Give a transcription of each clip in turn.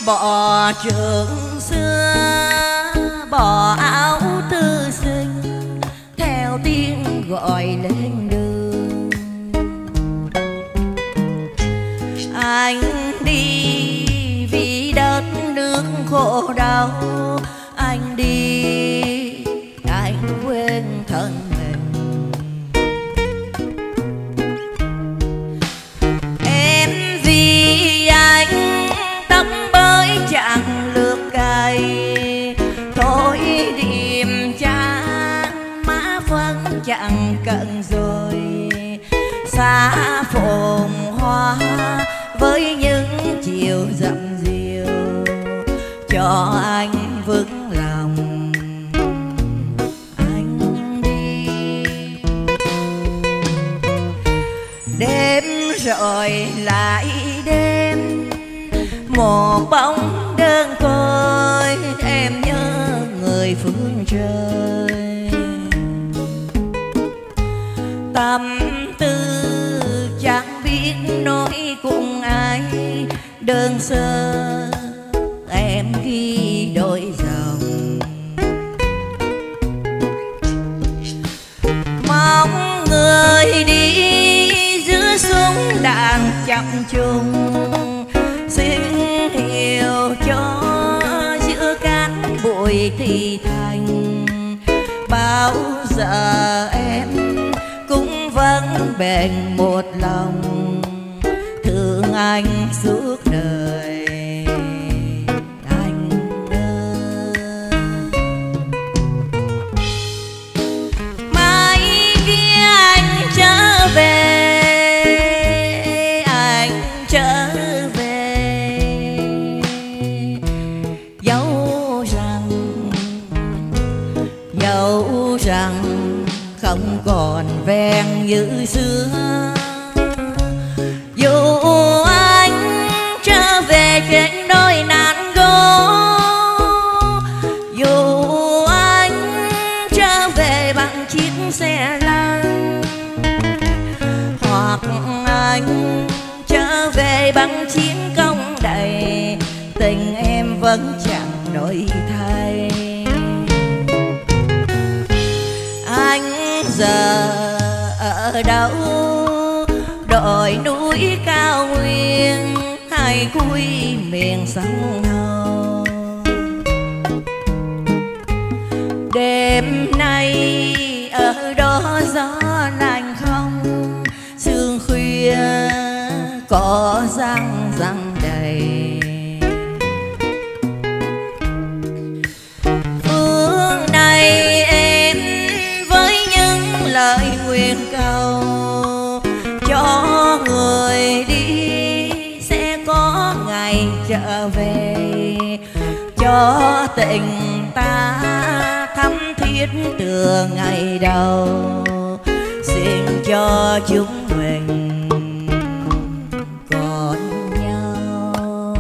bỏ trường xưa, bỏ áo thư sinh, theo tiếng gọi lên đường. Anh đi vì đất nước khổ đau, anh đi anh quên thân mình. Em vì anh tóc bới chẳng lược cày, thôi điềm chán má phân chẳng cận rồi, xa phồn hoa với những chiều dặm diều, cho anh vững lòng anh đi. Đêm rồi lại đêm, một bóng đơn côi, em nhớ người phương trời. Tâm tư chẳng biết nói cùng ai, đơn sơ em ghi đôi dòng. Mong người đi giữa súng đạn chập trùng, xin hiểu cho giữa các bụi thì thành. Bao giờ em cũng vẫn bền một lòng, thương anh suốt đời anh ơi. Mai kia anh trở về, anh trở về, dẫu rằng không còn ven như xưa. Dù anh trở về trên đôi nạn gỗ, dù anh trở về bằng chiếc xe lăn, hoặc anh trở về bằng chiến công đầy, tình em vẫn chẳng đổi thay. Anh giờ ở đâu, đồi núi cao nguyên hay cuối miền sông Hậu? Đêm nay ở đó gió lạnh không, sương khuya có răng răng đầy. Phương này em với những lời nguyện cầu, cho người đi sẽ có ngày trở về, cho tình ta thắm thiết từ ngày đầu. Xin cho chúng mình còn nhau.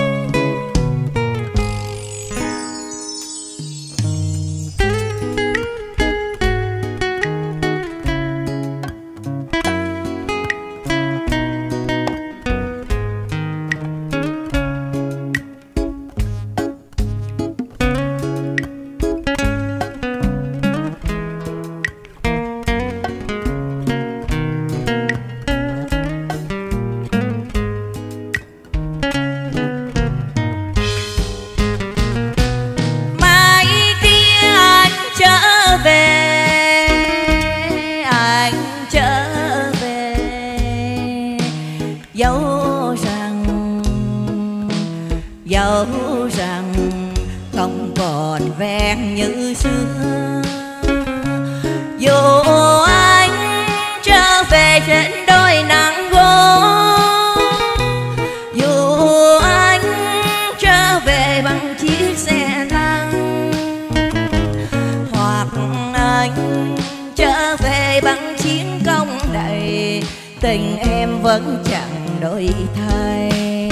Dẫu rằng không còn ven như xưa, dù anh trở về trên đôi nắng gỗ, dù anh trở về bằng chiếc xe lăn, hoặc anh trở về bằng chiến công đầy, tình em vẫn chẳng đổi thay.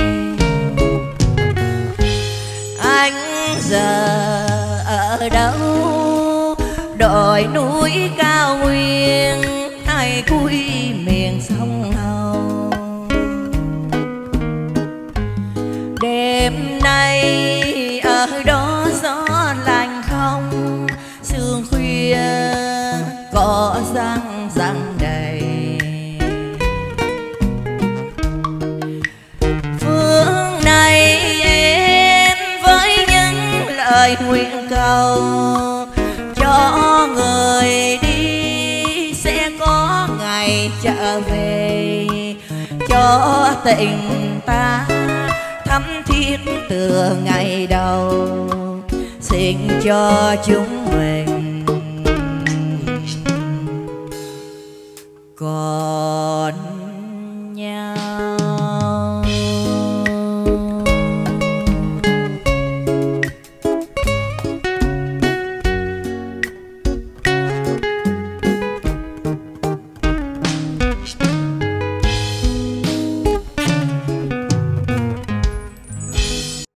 Anh giờ ở đâu, đồi núi cao nguyên hay cuối miền sông Hậu? Đêm nay nguyện cầu cho người đi sẽ có ngày trở về, cho tình ta thắm thiết từ ngày đầu. Xin cho chúng mình còn